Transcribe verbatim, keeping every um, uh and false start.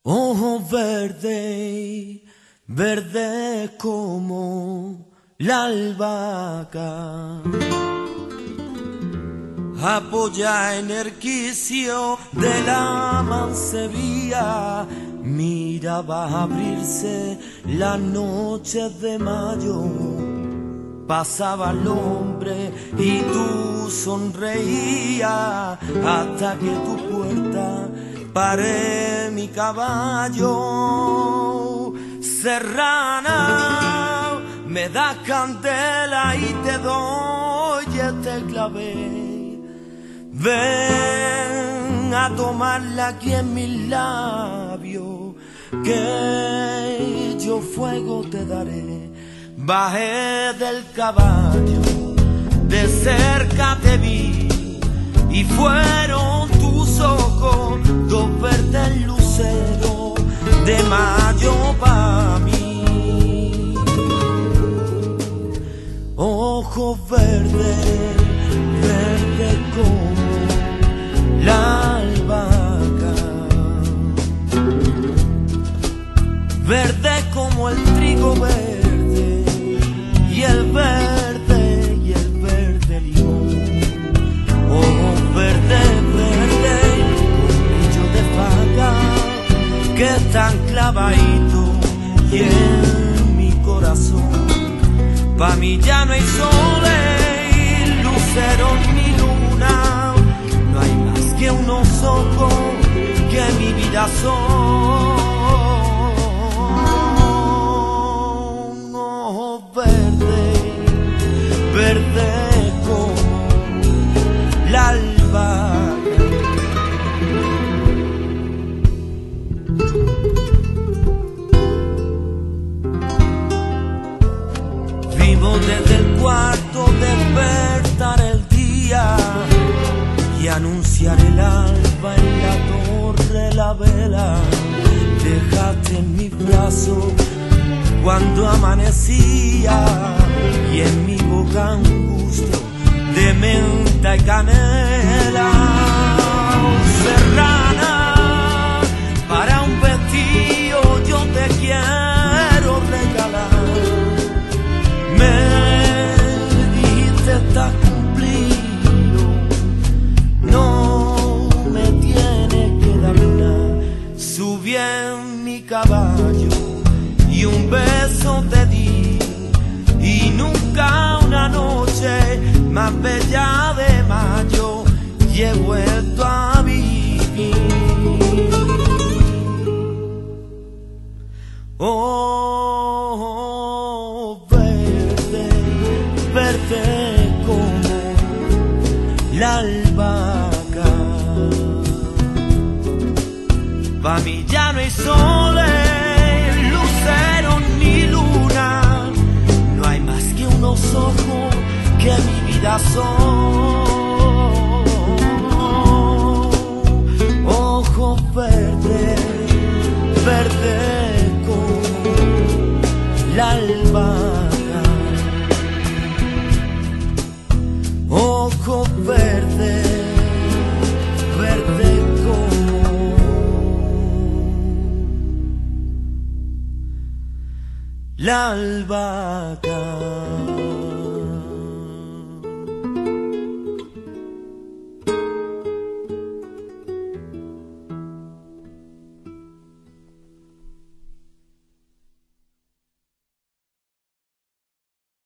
Ojo verde, verde como la albahaca, apoya en el quicio de la mancebía. Mira, va a abrirse la noche de mayo. Pasaba el hombre y tú sonreías hasta que tu puerta paré mi caballo. Serrana, me das candela y te doy este clavel. Ven a tomarla aquí en mis labios, que yo fuego te daré. Bajé del caballo, de cerca te vi, y fueron tus ojos dos verdes luceros de mayo pa' mí. Ojos verdes, verdes como la albahaca, verde como el trigo verde, y el verde, y el verde limón. Ojos verdes, verdes, brillo de faca, que están clavaditos y en mi corazón. Pa' mí ya no hay soles, luceros ni luna, no hay más que unos ojos que mi vida son. Ojos verdes, verdes como la albahaca. Vimos desde el cuarto despertar el día y anunciar el alba en la torre la vela. Dejaste en mis brazos cuando amanecía, y en mi boca un gusto de menta y canela. Serrana, para un vestido yo te quiero regalar. Me dijiste estás cumplido, no me tienes que dar nada. Subí en mi caballo y un beso te di, y nunca una noche más bella de mayo y he vuelto a vivir. Oh, verde, verde como la albahaca. Pa' mí ya no hay soles, lucero ni luna, no hay más que unos ojos que mi vida son. Ojos verdes, verdes como la albahaca. Ojos verdes, verdes como la albahaca.